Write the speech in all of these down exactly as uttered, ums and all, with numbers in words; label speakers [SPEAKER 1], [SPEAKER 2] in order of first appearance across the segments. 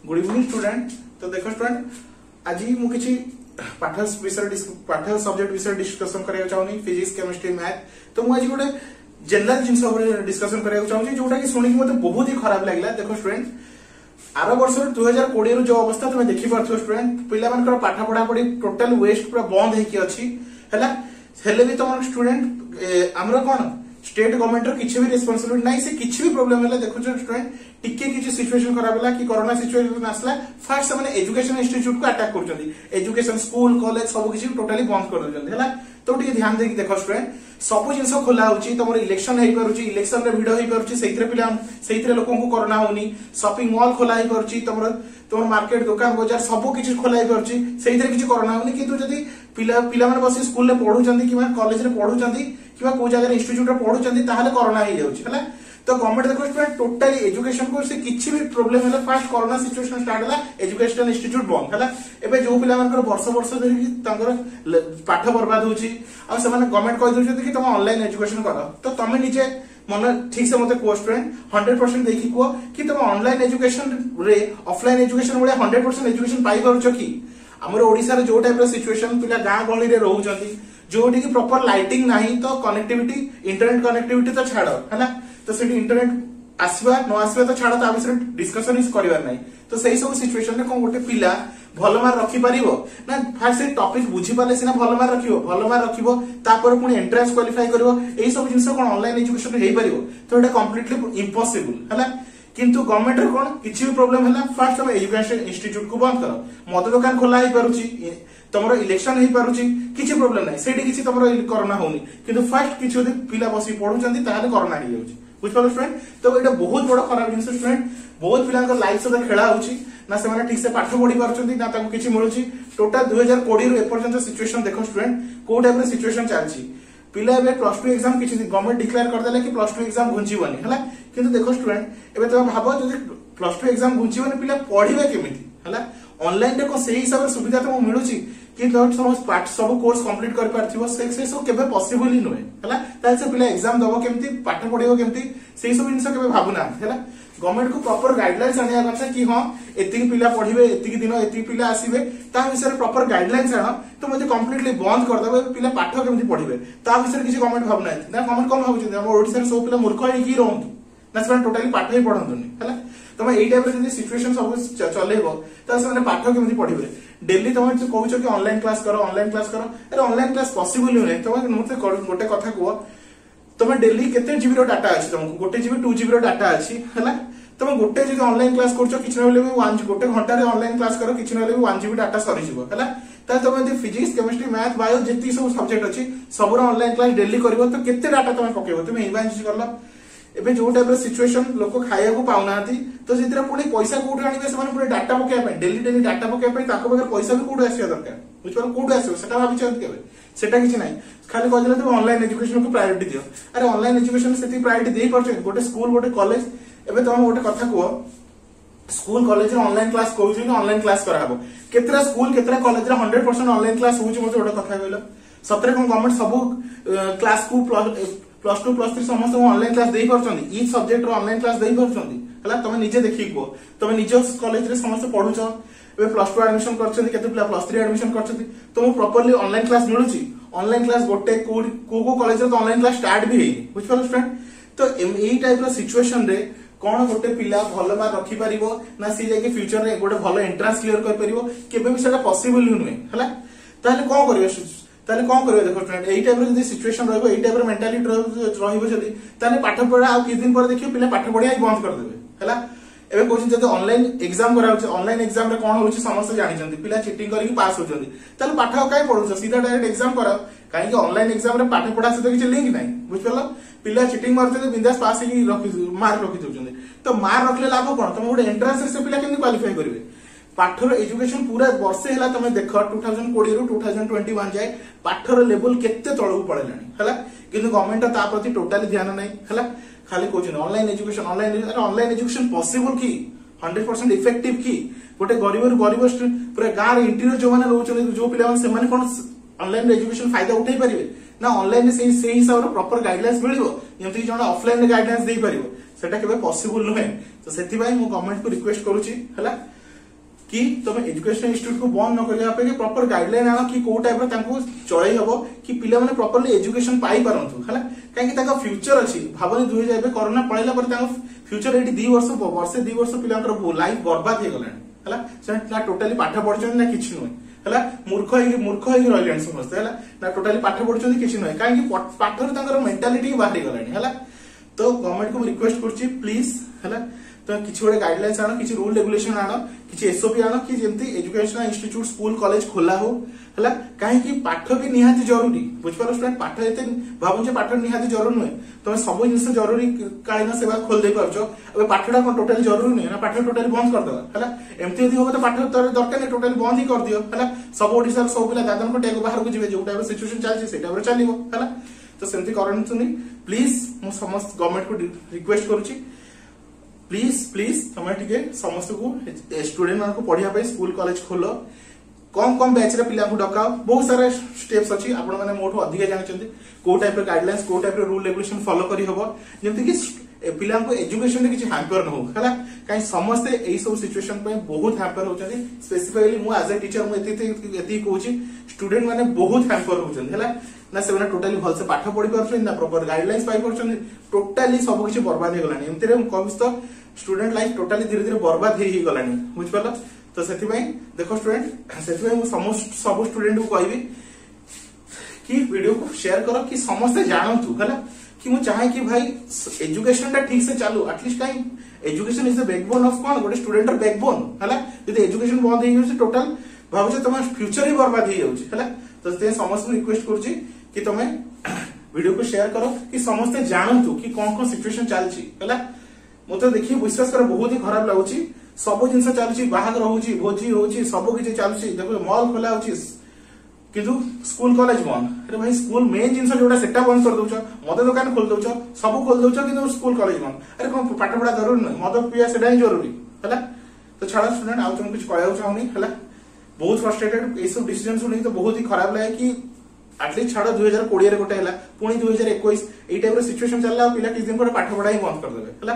[SPEAKER 1] Good evening student. तो देखो student आज मु किछि पाठ विषय पाठ सब्जेक्ट विषय डिस्कशन करिया चाहूनी फिजिक्स केमिस्ट्री मैथ। तो मु आज गोटे जनरल जिंस डिस्कशन करिया चाहूची जोटा कि सुनिक मते बहुत ही खराब लागला। देखो स्टूडेंट आर वर्ष दो हजार बीस जो अवस्था तुम देखि पारथो स्टूडेंट पिला मानकर पाठ पढ़ा पढ़ी टोटल वेस्ट पूरा बंद हेकी अछि हैला। हेले भी तुम स्टूडेंट हमरो कोन स्टेट गवर्नमेंट रो किछि भी रिस्पांसिबिलिटी नाही से किछि भी प्रॉब्लम हैला। देखो स्टूडेंट टिके किछि सिचुएशन खराब हैला कि कोरोना सिचुएशन आसला फर्स्ट से माने एजुकेशन इंस्टीट्यूट को अटैक करचंदी एजुकेशन स्कूल कॉलेज सब किछि टोटली बंद कर दउचंदी हैला। तो टिके ध्यान देकी देखो स्टूडेंट सब जिंस खोला होची तमरो इलेक्शन हेई परुची इलेक्शन रे भिड हेई परुची सेइथरे पिला सेइथरे लोकन को कोरोना होनी शॉपिंग मॉल खोला हेई परुची तमरो तमरो मार्केट दुकान बाजार सब किछि खोला हेई परुची सेइथरे किछि कोरोना होनी। किंतु जदी पिला पिला माने बसी स्कूल रे पढुचंदी कि कॉलेज रे पढुचंदी कि को जगह इंस्टीट्यूट रे पढुचंदी ताहाले कोरोना हेई जाउची हैला। तो गवर्नमेंट देखो स्टूडेंट टोटली एजुकेशन को से किछि भी प्रॉब्लम हैला फर्स्ट कोरोना सिचुएशन स्टार्ट हैला एजुकेशनल इंस्टीट्यूट बंद हैला। एबे जो पिला मानकर वर्ष वर्ष धरि तांकर पाठ बर्बाद होची आ से माने गवर्नमेंट कहि दउछ कि तुम ऑनलाइन एजुकेशन करो। तो तमे निजे मन ठीक से मते को स्टूडेंट हंड्रेड परसेंट देखि को कि तुम ऑनलाइन एजुकेशन रे ऑफलाइन एजुकेशन रे हंड्रेड परसेंट एजुकेशन पाई परछ कि हमर ओडिसा रे जो टाइप रो सिचुएशन पिला गां गली रे रहउचंती जोटी की प्रॉपर लाइटिंग नाही तो कनेक्टिविटी इंटरनेट कनेक्टिविटी तो छाड़ हैला। तो सेठी इंटरनेट आसबा न आसबा तो छाड़ ता विषय डिस्कशन इस करिवार नाही। तो सही सब सिचुएशन रे कोन गोटे पिला भल मार रखि परिबो ना फास्ट से टॉपिक बुझी पाले सिना भल मार रखिबो भल मार रखिबो तापर पुनी एंट्रेंस क्वालिफाई करबो एई सब जिंस कोन ऑनलाइन एजुकेशन रे हेई परिबो। तो एटा कंप्लीटली इम्पॉसिबल हैला। किंतु गवर्नमेंट रे कोन किछि भी प्रॉब्लम हैला फर्स्ट हम एजुकेशन इंस्टीट्यूट को बंद करो मद दुकान खोला हेई परुची तमरो इलेक्शन हेई परुची किछि प्रॉब्लम नाही सेठी किछि तमरो कोरोना होनी किंतु फर्स्ट किछि ओदे पिला बसी पढुचंदी ताहाले कोरोना हेई जाउची बुझपालो स्टूडेंट। तो एटा बहुत बड़ खराब जिंस स्टूडेंट बहुत पिला लाइफ सहित खेला होची ना से माने ठीक से पाठ पढ़ी पारछंती ना ताको किछि मिलुची। टोटल दो हजार बीस रो एपर्यंत सिचुएशन देखो स्टूडेंट को टाइप रे सिचुएशन चलची पिला एबे प्लस टू एग्जाम किछि गवर्नमेंट डिक्लेयर कर देला कि प्लस टू एग्जाम घुंचीबनी हैला। किंतु देखो स्टूडेंट एबे तुम भाबो जदि प्लस टू एग्जाम घुंचीबनी पिला पढिबे केमिति हैला ऑनलाइन रे को सही हिसाब रे सुविधा तो मिलुची कि सब पार्ट सब कोर्स कंप्लीट कर पारथिबो से से सब केबे पॉसिबल ही नय हैला। ताल से पिला एग्जाम दबो केमिति पाठ पढिबो केमिति सेही सब जिंस केबे भाबुना हैला। गवर्नमेंट को प्रॉपर गाइडलाइंस आनिया कथा कि हां एतिकी पिला पढिबे एतिकी दिन एतिकी पिला आसीबे ता विषय प्रॉपर गाइडलाइंस आनो तो मते कंप्लीटली बंद कर देबे पिला पाठ केमिति पढिबे ता विषय किछि गवर्नमेंट भाबना ना गवर्नमेंट कोन भाबुछि हम ओडिसा रे सब पिला मूर्ख हे की रहंतु ना से टोटली पाठ ही पढंतुनी हैला। तमे एई टाइप रे जदी सिचुएशन सब चलेबो त से माने पाठ केमिति पढिबे डेली तमे जो कहउछो कि ऑनलाइन क्लास करो ऑनलाइन क्लास करो अरे ऑनलाइन क्लास पॉसिबल नै तमे मते गोटे कथा को तमे डेली केते जीबी रो डाटा अछि तुमको गोटे जीबी टू जीबी रो डाटा अछि हैला। तमे गोटे जदी ऑनलाइन क्लास करछो किछ नले भी वन गोटे घंटा रे ऑनलाइन क्लास करो किछ नले भी वन जीबी डाटा सरी जिवो हैला। त तमे जदी फिजिक्स केमिस्ट्री मैथ बायो जति सब सब्जेक्ट अछि सब रो ऑनलाइन क्लास डेली करबो तो केते डाटा तमे पकेबो तमे इमेजिन करलो एबे जो टाइप रो सिचुएशन लोक खाया को पाउनाती तो जितरा पुणी पैसा कोठे आनिबे से माने पुणी डाटा पके पे डेली डेली डाटा पके पे ताको बगर पैसा भी कोठे आसिया दरकार बुझपर कोठे आसियो सेटा भाबि चंत केबे सेटा किछ नाही खाली कहले तो ऑनलाइन एजुकेशन को प्रायोरिटी दियो। अरे ऑनलाइन एजुकेशन सेति प्रायोरिटी देई परछ गोटे स्कूल गोटे कॉलेज एबे तुम गोटे कथा को स्कूल कॉलेज रे ऑनलाइन क्लास कहउछि कि ऑनलाइन क्लास कराबो केतरा स्कूल केतरा कॉलेज रे हंड्रेड परसेंट ऑनलाइन क्लास होउछि मते गोटे कथा कहलो सतरे कोन गवर्नमेंट सब क्लास को प्लस टू प्लस थ्री समस्त ऑनलाइन क्लास देई परछंदी ई सब्जेक्ट रो ऑनलाइन क्लास देई परछंदी हला। तमे निजे देखि को तमे निजे कॉलेज रे समस्त पढुछ ए प्लस टू एडमिशन करछंदी केते प्लस थ्री एडमिशन करछंदी तुम प्रॉपर्ली ऑनलाइन क्लास मिलुची ऑनलाइन क्लास गोटे को को कॉलेज रे तो ऑनलाइन क्लास स्टार्ट भी हेई बुझ पालो स्टूडेंट। तो एई टाइप रो सिचुएशन रे कोन गोटे पिला भल मार रखि परिबो ना सी जे के फ्यूचर रे गोटे भल एंट्रेंस क्लियर कर परिबो केबे भी सेटा पॉसिबल ही नुए हला। ताले कोन करबे ताले कोन करबे देखो स्टूडेंट एई टाइप रो जदी सिचुएशन रहबो एई टाइप रो मेंटालिटी रहबो जदी ताले पाठ पढा आ किछ दिन पर देखियो पिला पाठ पढिया बंद कर देबे हला। एबे कोचिन जदी ऑनलाइन एग्जाम करा होछ ऑनलाइन एग्जाम रे कोन होछ समस्त जानि छथि पिला चीटिंग करी पास हो छथि ताले पाठ काई पढुछ सीधा डायरेक्ट एग्जाम करा काई कि ऑनलाइन एग्जाम रे पाठ पढा से किछ लिंक नाही बुझ परला पिला चीटिंग मारते बिंदास पास ही रखि मार्क रखि दउछन तो मार्क रखले लाभ कोन तुम गोटे एंट्रेंस से पिला केमि क्वालिफाई करिवे पाठर एजुकेशन पूरा वर्षे हला तमे देख टू थाउजेंड ट्वेंटी रु टू थाउजेंड ट्वेंटी वन जाय पाठर लेवल केते तळु पळेलानी हला। किंतु गवर्नमेंट ता प्रति टोटली ध्यान नै हला खाली coaching online education online online education possible की हंड्रेड परसेंट इफेक्टिव की गोटे गरीब रु गरीब पूरा गार इंटीरियर जो माने रहउछन जो पिला माने से माने कोन ऑनलाइन एजुकेशन फायदा उठाई परिबे ना ऑनलाइन से से हिसाब रो प्रॉपर गाइडलाइंस मिलिबो जेमति जण ऑफलाइन रे गाइडलाइंस देई परिबो सेटा केबे पॉसिबल नहे। तो सेति भाई मु गवर्नमेंट को रिक्वेस्ट करूची हला कि तुम एजुकेशन इंस्टीट्यूट को बंद न करने अपेक्षा प्रॉपर गाइडलाइन आनो कि को टाइप रो चलई हबो कि पिला माने प्रॉपर्ली एजुकेशन पाई परंतु हला काहे ताका फ्यूचर अछि भाबनी दुई हजार कोरोना पळैला पर ताका फ्यूचर एटी दो वर्ष वर्ष दो वर्ष पिलांकर लाइफ बर्बाद हे गलानी हला से ना टोटली पाठ पढछन ना किछ नुय हला मूर्ख हे मूर्ख हे रहलेन समस्त हला ना टोटली पाठ पढछन किछ नुय काहे कि पाठर ताकर मेंटालिटी बाहरी गलानी हला तो गवर्नमेंट को रिक्वेस्ट करछि प्लीज हला तो किसी गोटे गाइडलाइंस आनो किसी रूल रेगुलेशन आनो किसी एसओपी आनो कि जेमती एजुकेशनल इंस्टीट्यूट स्कूल कॉलेज खोला हो हला काहे कि पाठ भी निहाती जरूरी बुझ पारो स्टूडेंट पाठ एते भाबु जे पाठ निहाती जरूरी नय तमे सब जिंस जरूरी कालीन सेवा खोल दे परछो अब पाठडा को टोटली जरूरी नय ना पाठ टोटली बंद कर दो हला एमती यदि हो तो पाठ दरकार नै टोटली बंद ही कर दियो हला सब ओडिसा सब पिला दादन को टेको बाहर को जिवे जो टाइप सिचुएशन चलछि सेटा पर चलिबो हला तो सेमती करनतुनी प्लीज मो समस्त गवर्नमेंट को रिक्वेस्ट करूची प्लीज प्लीज तुम टे समस्त को स्टूडेंट मान को पढ़िया स्कूल कॉलेज खोल कम कम बैच रे पिला को डकाओ बहुत सारा स्टेप्स अछि आपण माने मोठो अधिक जानछन्ती को टाइप रे गाइडलाइंस को टाइप रे रूल रेगुलेशन फॉलो करी हबो जेमति कि पिला को एजुकेशन रे किछि हैम्पर न हो हला काई समस्त एई सब सिचुएशन पे बहुत हैम्पर होचନ୍ତି स्पेसिफिकली मु एज अ टीचर मु एति एति कहूची स्टूडेंट माने बहुत हैम्पर होचନ୍ତି हला ना से टोटली भल से पाठ पढ़ी पारछन ना प्रॉपर गाइडलाइंस पाई पारछन टोटली सब किछि बर्बाद हो गलानी एमति रे कहबिस तो स्टूडेंट लाइफ टोटली धीरे धीरे बर्बाद हे ही गलानी बुझ पालो तो सेति भाई देखो स्टूडेंट सेति भाई समस्त सब स्टूडेंट को कहबी कि वीडियो को शेयर करो कि समस्त जानतु हला कि मु चाहे कि भाई एजुकेशन टा ठीक से चालू एटलीस्ट काई education is the backbone of कोन गोटे स्टूडेंट र बैकबोन हला यदि एजुकेशन बंद हे गयो टोटल भाबो तमा फ्यूचर ही बर्बाद हे जाउची हला तो ते समस्त रिक्वेस्ट करछि कि तमे वीडियो को शेयर करो कि समस्त जानतु कि कोन कोन सिचुएशन चलछि हला मते देखि विश्वास कर बहुत ही खराब लागुची सब जिंस चलछि बाहर रहउची भोजी होउची सब किछि चलछि देखो मॉल खोला होउची किंतु स्कूल कॉलेज बंद अरे भाई स्कूल मेन जिंस जोटा सेटा बंद कर दउछ मद दुकान खोल दउछ सब खोल दउछ किंतु स्कूल कॉलेज बंद अरे कोन पाठ पढ़ा जरूरी न मद पिया सेटा ही जरूरी हला तो छाड़ा स्टूडेंट आउ तुम कुछ कहउ चाहनी हला बहुत फ्रस्ट्रेटेड ए सब डिसीजन सुनी तो बहुत ही खराब लागे कि एटलीस्ट छाड़ दुई हजार कोड़े रे गोटे हला पुणी दुई हजार इक्कीस एई टाइप रो सिचुएशन चलला पिला किछ दिन पर पाठ पढ़ा ही बंद कर देबे हला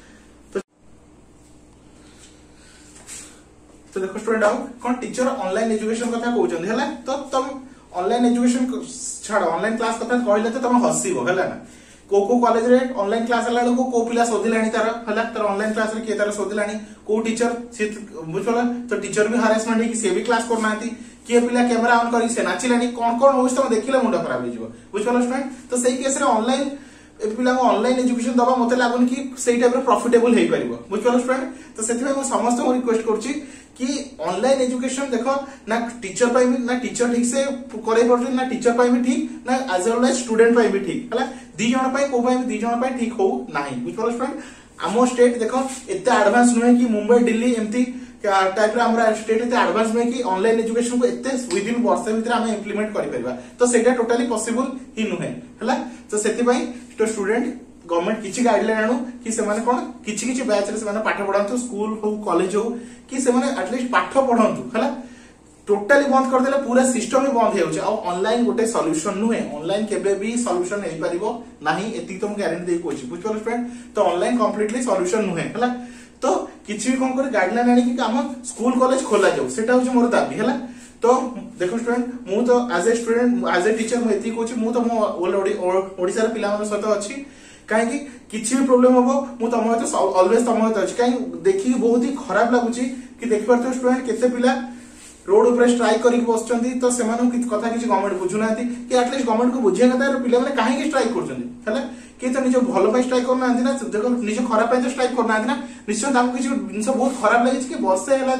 [SPEAKER 1] तो देखो स्टूडेंट आउ कोन टीचर ऑनलाइन एजुकेशन कथा कहउछन हला तो तुम ऑनलाइन एजुकेशन छाड़ ऑनलाइन क्लास कथा कहले तो तुम हसीबो हला ना को को कॉलेज रे ऑनलाइन क्लास हला को को पिला सोदिलानी तार हला तार ऑनलाइन क्लास रे के तार सोदिलानी को टीचर से बुझला तो टीचर भी हरासमेंट है कि से भी क्लास करनाती के पिला कैमरा ऑन करी से नाचिलानी कोन कोन होइस त देखिला मुंडा खराब हो जिवो बुझला स्टूडेंट तो सही केस रे ऑनलाइन ए पिला को ऑनलाइन एजुकेशन दबा मते लागुन कि सही टाइप रे प्रॉफिटेबल हेई परिबो बुझला स्टूडेंट तो सेति में समस्त को रिक्वेस्ट करछि कि ऑनलाइन एजुकेशन देखो ना टीचर पाई भी ना टीचर ठीक से करे पड़छ ना टीचर पाई भी ठीक ना एज वेल एज स्टूडेंट पाई भी ठीक हला दी जण पाई को पाई दी जण पाई ठीक हो नाही बुझला स्टूडेंट आमो स्टेट देखो एते एडवांस नहे कि मुंबई दिल्ली एमती टाइप रे हमरा स्टेट एते एडवांस में कि ऑनलाइन एजुकेशन को एते विद इन वर्ष भीतर हम इंप्लीमेंट करि परबा तो सेटा टोटली पॉसिबल ही नहे हला तो सेति पई तो स्टूडेंट गवर्नमेंट किछि गाइडलाइन आनु कि से माने कोन किछि किछि बैच रे से माने पाठ पढांतु स्कूल हो कॉलेज हो कि से माने एटलीस्ट पाठ पढांतु हला टोटली बंद कर देले पूरा सिस्टम ही बंद हेउछ आ ऑनलाइन गोटे सॉल्यूशन नुहे ऑनलाइन केबे भी सॉल्यूशन हेई परिबो नाही एति तुम गारंटी दे कोछि बुझलो स्टूडेंट तो ऑनलाइन कंप्लीटली सॉल्यूशन नुहे हला तो किछि भी कोन करे गाइडलाइन आनी कि काम स्कूल कॉलेज खोला जाऊ सेटा होछ मोर दाबी हला तो देखो स्टूडेंट मु तो as a student as a teacher मु एति कोछि मु तो मो ऑलरेडी ओडिसा रे पिला मन सहित अछि काहे कि किछि भी प्रॉब्लम होबो मु तम तो ऑलवेज तम सहित अछि काहे देखि बहुत ही खराब लागुछि कि देख परतो स्टूडेंट केते पिला रोड ऊपर स्ट्राइक करिक बसचंदी तो सेमानु कि कथा किछि गवर्नमेंट बुझुनाती कि एटलीस्ट गवर्नमेंट को बुझिया कथा पिला माने काहे कि स्ट्राइक करचंदी हला कि तो निज भलो पय स्ट्राइक करना आंती ना देखो निज खराब पय स्ट्राइक करना आंती ना निश्चय ताको किछि जिंस बहुत खराब लागि कि बसे हला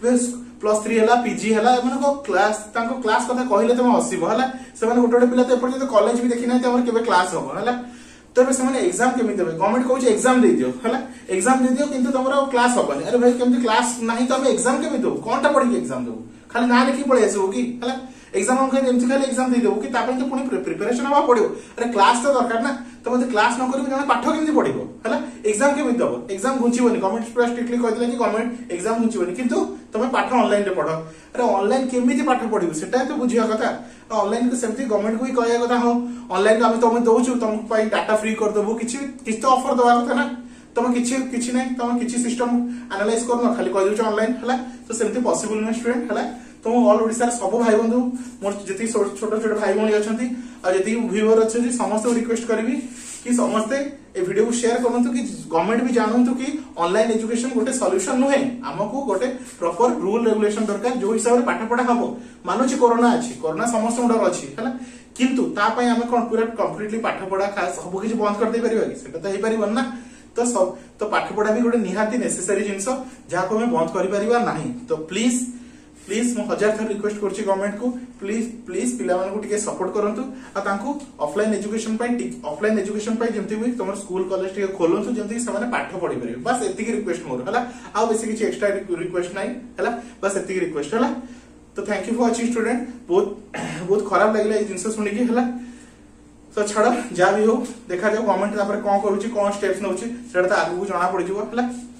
[SPEAKER 1] प्लस थ्री हला पीजी हला माने को क्लास ताको क्लास कथा कहिले तम हसिबो हला से माने गोटे पिला तो एपर्यंत कॉलेज भी देखि ना हमर केबे क्लास होबो हला तबे से माने एग्जाम केमि देबे गवर्नमेंट कहू एग्जाम दे दियो हला एग्जाम दे दियो किंतु तमरा क्लास होबनी अरे भाई केमि क्लास नाही तो हम एग्जाम केमि दो कोनटा पढी एग्जाम दो खाली ना लिखि पळे आसो कि हला एग्जाम हम खाली एमति खाली एग्जाम दे देबो कि तापन तो पुनी प्रिपरेशन हवा पड़ियो अरे क्लास तो दरकार ना तो मते क्लास न करिबो जने पाठ केमि पढिबो हला एग्जाम केमि दबो एग्जाम घुंचीबोनी गवर्नमेंट पूरा स्ट्रिक्टली कहि दिला कि गवर्नमेंट एग्जाम घुंचीबोनी किंतु तमे पाठ ऑनलाइन रे पढो अरे ऑनलाइन केमि पाठ पढिबो सेटा तो बुझिया कथा ऑनलाइन को सेमति गवर्नमेंट को ही कहया कथा हो ऑनलाइन हम तुम दउछु तुम पई डाटा फ्री कर देबो किछि किछ तो ऑफर दवा कथा ना तुम किछि किछि नै तुम किछि सिस्टम एनालाइज करनो खाली कह दियो ऑनलाइन हला तो सेमती पॉसिबल न स्टूडेंट हला तुम ऑल ओडिसा सब भाई बंधु मोर जति छोट छोट भाई भौणी अछंती आ जति व्यूअर अछंती समस्त रिक्वेस्ट करबी कि समस्ते ए वीडियो को शेयर करनतु कि गवर्नमेंट भी जानतु कि ऑनलाइन एजुकेशन गोटे सॉल्यूशन नुहे हमको गोटे प्रॉपर रूल रेगुलेशन दरकार जो हिसाब रे पाठ पढ़ा हबो मानुची कोरोना अछि कोरोना समस्त डर अछि हला किंतु ता पय हमें कोन पूरा कंप्लीटली पाठ पढ़ा सब किछि बंद कर दे परिबा कि सेटा त हे परिबन ना तो सब तो पाठ पढ़ा भी गोटे निहाती नेसेसरी जिंस जहा को हमें बंद करि परिबा नाही तो प्लीज प्लीज मो हजार थर रिक्वेस्ट करछि गवर्नमेंट को प्लीज प्लीज पिला मानको टिके सपोर्ट करंतु आ तांको ऑफलाइन एजुकेशन पय ऑफलाइन एजुकेशन पय जेमति भी तुमर स्कूल कॉलेज टिके खोलंतु जेमति से माने पाठ पढ़ी परिबे बस एति की रिक्वेस्ट मोर हला आ बेसी किछि एक्स्ट्रा रिक्वेस्ट नाही हला बस एति की रिक्वेस्ट हला तो thank you for watching student बहुत बहुत खराब लागले ए जिंस सुनि की हला तो छाड़ जा भी हो देखा जाओ गवर्नमेंट तापर कोन करूची कोन स्टेप्स नउची सेटा त आगु जना पड़ जिवो हला।